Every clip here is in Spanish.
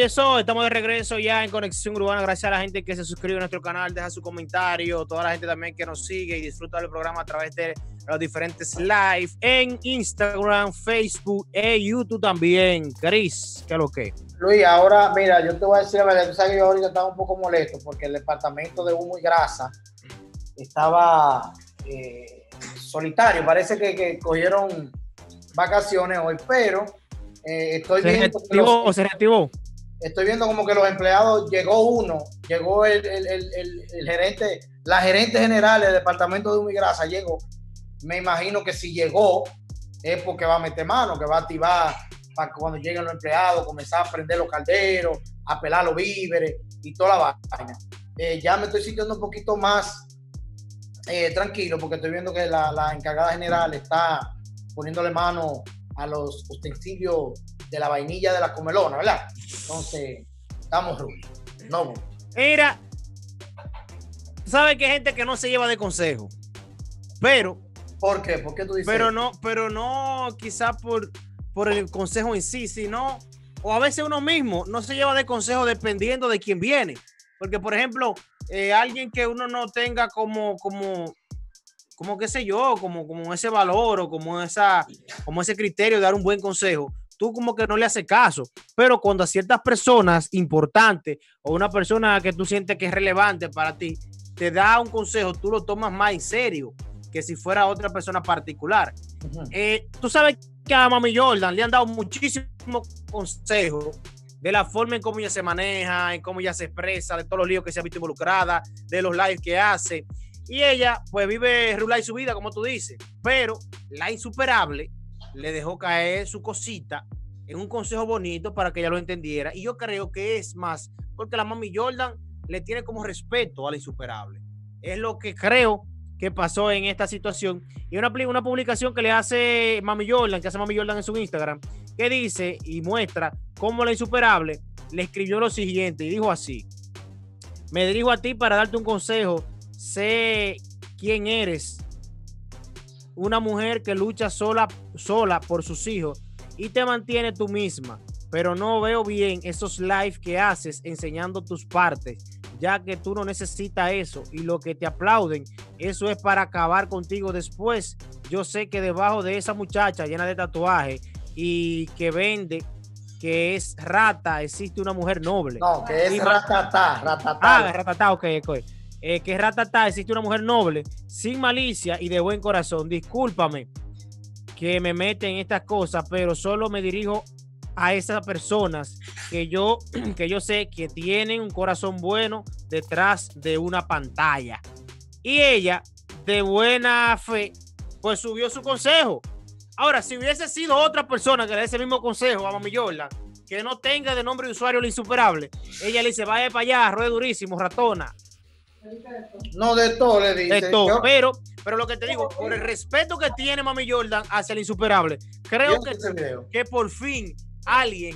estamos de regreso ya en Conexión Urbana. Gracias a la gente que se suscribe a nuestro canal, deja su comentario, toda la gente también que nos sigue y disfruta del programa a través de los diferentes live en Instagram, Facebook e YouTube también. Cris, ¿qué es lo que? Luis, ahora mira, yo te voy a decir la verdad, tú sabes que yo ahorita estaba un poco molesto porque el departamento de Humo y Grasa estaba solitario, parece que cogieron vacaciones hoy, pero estoy viendo... ¿Se reactivó? Estoy viendo como que los empleados, llegó el gerente, la gerente general del departamento de Humo y Grasa llegó. Me imagino que si llegó es porque va a meter mano, que va a activar para cuando lleguen los empleados, comenzar a prender los calderos, a pelar los víveres y toda la vaina. Ya me estoy sintiendo un poquito más tranquilo porque estoy viendo que la encargada general está poniéndole mano a los utensilios de la vainilla de la comelona, ¿verdad? Entonces, estamos ruidos. No. Mira, sabes que hay gente que no se lleva de consejo, pero... ¿Por qué? ¿Por qué tú dices? Pero no quizás por el consejo en sí, sino, o a veces uno mismo no se lleva de consejo dependiendo de quién viene. Porque, por ejemplo, alguien que uno no tenga como qué sé yo, como ese valor o como ese criterio de dar un buen consejo, tú como que no le haces caso. Pero cuando a ciertas personas importantes o una persona que tú sientes que es relevante para ti, te da un consejo, tú lo tomas más en serio que si fuera otra persona particular. Tú sabes que a Mami Jordan le han dado muchísimos consejos de la forma en cómo ella se maneja, en cómo ella se expresa, de todos los líos que se ha visto involucrada, de los lives que hace. Y ella, pues, vive rular su vida, como tú dices. Pero la Insuperable le dejó caer su cosita en un consejo bonito para que ella lo entendiera. Y yo creo que es más porque la Mami Jordan le tiene como respeto a la Insuperable. Es lo que creo que pasó en esta situación. Y una publicación que le hace Mami Jordan, que hace Mami Jordan en su Instagram, que dice y muestra cómo la Insuperable le escribió lo siguiente y dijo así: me dirijo a ti para darte un consejo, sé quién eres, una mujer que lucha sola por sus hijos y te mantiene tú misma, pero no veo bien esos live que haces enseñando tus partes, ya que tú no necesitas eso y lo que te aplauden, eso es para acabar contigo después. Yo sé que debajo de esa muchacha llena de tatuajes y que vende, que es rata, existe una mujer noble. No, que es ratatá. Ratatá, ok. Que es ratatá, existe una mujer noble, sin malicia y de buen corazón. Discúlpame que me mete en estas cosas, pero solo me dirijo a esas personas que yo sé que tienen un corazón bueno detrás de una pantalla. Y ella, de buena fe, pues subió su consejo. Ahora, si hubiese sido otra persona que le dé ese mismo consejo a Mami Jordan, que no tenga de nombre de usuario la Insuperable, ella le dice, vaya para allá, ruede durísimo, ratona. No, de todo le dice. De todo. Pero lo que te digo, por el respeto que tiene Mami Jordan hacia la Insuperable, creo que por fin alguien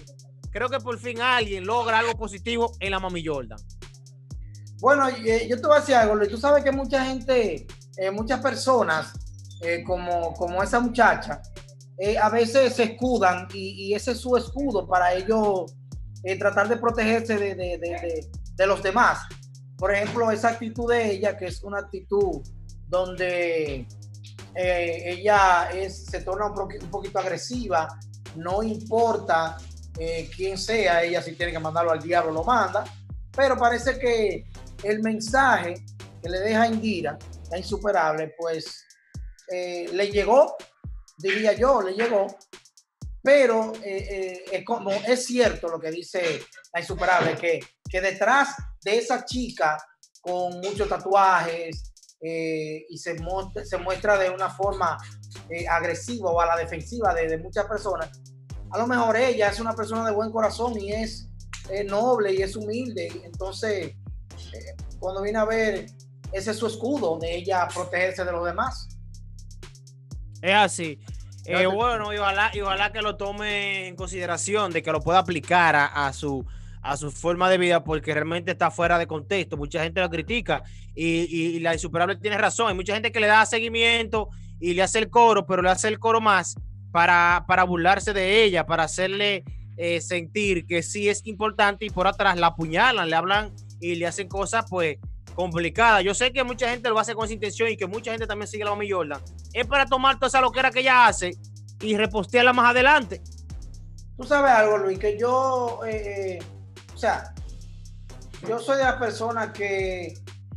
logra algo positivo en la Mami Jordan. Bueno, yo te voy a decir algo, Luis. Tú sabes que mucha gente, muchas personas, como esa muchacha, a veces se escudan y ese es su escudo para ellos tratar de protegerse de los demás. Por ejemplo, esa actitud de ella, que es una actitud donde ella se torna un poquito agresiva, no importa quién sea ella, si tiene que mandarlo al diablo lo manda, pero parece que el mensaje que le deja Indira, la Insuperable, pues le llegó, diría yo, le llegó, pero es cierto lo que dice la Insuperable, que detrás de esa chica con muchos tatuajes y se muestra de una forma agresiva o a la defensiva de muchas personas, a lo mejor ella es una persona de buen corazón y es noble y es humilde. Entonces, cuando viene a ver, ese es su escudo de ella protegerse de los demás. Es así. Bueno, y ojalá que lo tome en consideración, de que lo pueda aplicar a su forma de vida, porque realmente está fuera de contexto. Mucha gente lo critica y la Insuperable tiene razón. Hay mucha gente que le da seguimiento y le hace el coro, pero le hace el coro más para burlarse de ella, para hacerle sentir que sí es importante y por atrás la apuñalan, le hablan y le hacen cosas pues complicadas. Yo sé que mucha gente lo hace con esa intención y que mucha gente también sigue a la Mami Jordan. Es para tomar toda esa loquera que ella hace y repostearla más adelante. Tú sabes algo, Luis, que yo, o sea, yo soy de las personas que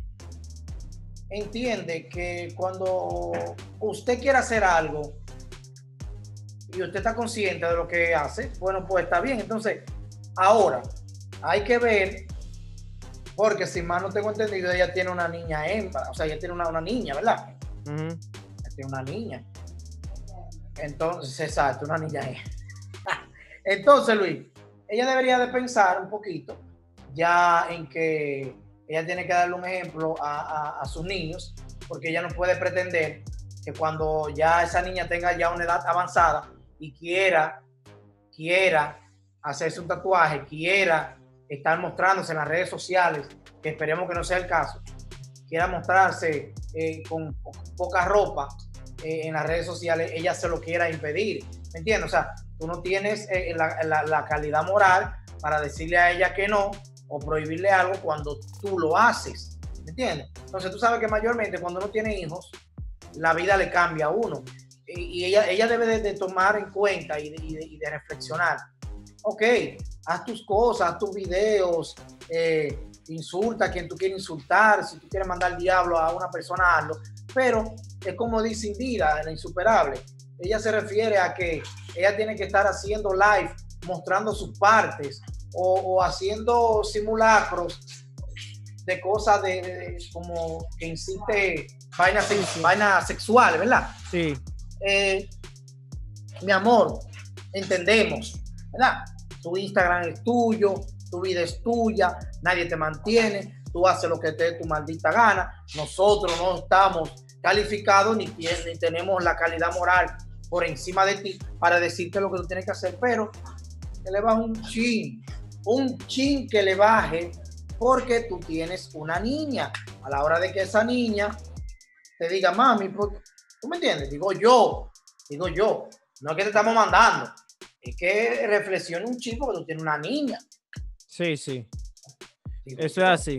entiende que cuando usted quiere hacer algo y usted está consciente de lo que hace, bueno, pues está bien. Entonces, ahora hay que ver, porque si más no tengo entendido, ella tiene una niña hembra, o sea, ella tiene una niña, ¿verdad? Ella tiene una niña. Entonces, exacto, una niña hembra. Entonces, Luis, ella debería de pensar un poquito ya en que ella tiene que darle un ejemplo a sus niños, porque ella no puede pretender que cuando ya esa niña tenga ya una edad avanzada y quiera hacerse un tatuaje, quiera estar mostrándose en las redes sociales, que esperemos que no sea el caso, quiera mostrarse con poca ropa en las redes sociales, ella se lo quiera impedir, ¿me entiendes? O sea, tú no tienes la calidad moral para decirle a ella que no o prohibirle algo cuando tú lo haces, ¿me entiendes? Entonces tú sabes que mayormente cuando uno tiene hijos, la vida le cambia a uno y ella debe de tomar en cuenta y de reflexionar. Ok, haz tus cosas, haz tus videos, insulta a quien tú quieres insultar, si tú quieres mandar al diablo a una persona, hazlo, pero es como dice Indira, la insuperable, ella se refiere a que ella tiene que estar haciendo live, mostrando sus partes, o haciendo simulacros de cosas como que incite vainas sexuales, ¿verdad? Sí. Mi amor, entendemos, ¿verdad? Tu Instagram es tuyo, tu vida es tuya, nadie te mantiene, tú haces lo que te dé tu maldita gana. Nosotros no estamos calificados ni tenemos la calidad moral por encima de ti para decirte lo que tú tienes que hacer, pero que le baje un chin que le baje, porque tú tienes una niña. A la hora de que esa niña te diga, mami, ¿tú me entiendes? Digo yo, no es que te estamos mandando, es que reflexione un chin porque tú tienes una niña. Sí, sí. Digo eso yo. es así.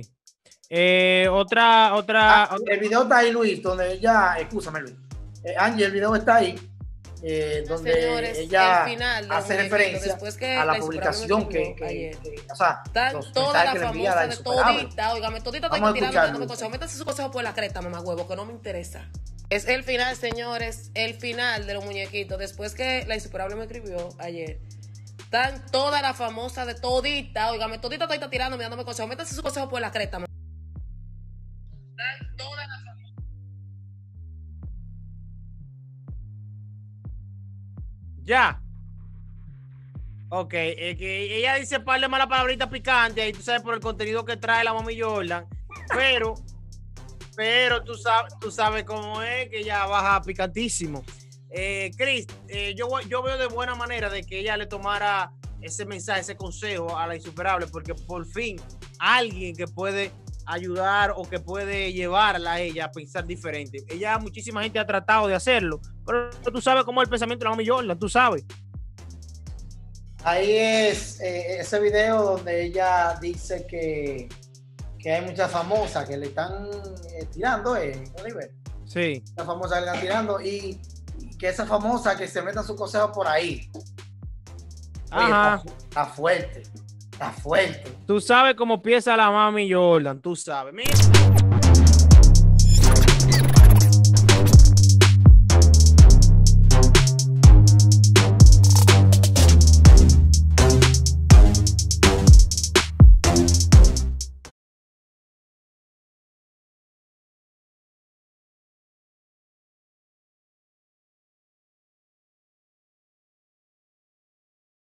Otra. El video está ahí, Luis, donde ella, escúchame, Luis. Angie, el video está ahí. Donde señores, ella final hace referencia a la publicación que o sea, los toda la que le envía la famosa de todita, oígame, todita está tirando, dándome consejos, métanse su consejo por la cresta, mamá huevo, que no me interesa. Es el final, señores, el final de los muñequitos, después que la insuperable me escribió ayer. Están toda la famosa de todita, oígame, todita está tirando, dándome consejos, métanse su consejo por la cresta, mamá. Están todas las Ya. Ok, que ella dice par de malas palabritas picantes ahí, tú sabes, por el contenido que trae la Mami Jordan, pero tú sabes cómo es, que ella baja picantísimo. Chris, yo veo de buena manera de que ella le tomara ese mensaje, ese consejo a la insuperable, porque por fin alguien que puede ayudar o que puede llevarla a ella a pensar diferente. Ella, muchísima gente ha tratado de hacerlo, pero tú sabes cómo es el pensamiento de la Mami Jordan, tú sabes. Ahí es ese video donde ella dice que hay muchas famosas que le están tirando, Oliver. Sí. Las famosas que le están tirando y que esa famosa que se metan sus consejos por ahí. Ajá. Oye, está fuerte, está fuerte. Tú sabes cómo piensa la Mami Jordan, tú sabes. Mira.